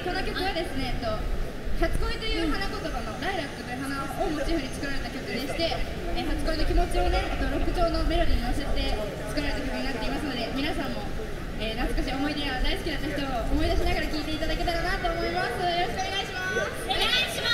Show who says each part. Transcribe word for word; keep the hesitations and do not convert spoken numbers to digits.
Speaker 1: この曲はですね、えっと、初恋という花言葉のライラックという花をモチーフに作られた曲でして、えー、初恋の気持ちをね、えっと、ロック調のメロディーに乗せて作られた曲になっていますので、皆さんも、えー、懐かしい思い出や大好きだった人を思い出しながら聴いていただけたらなと思います。よろしくお願いします。
Speaker 2: お願いします。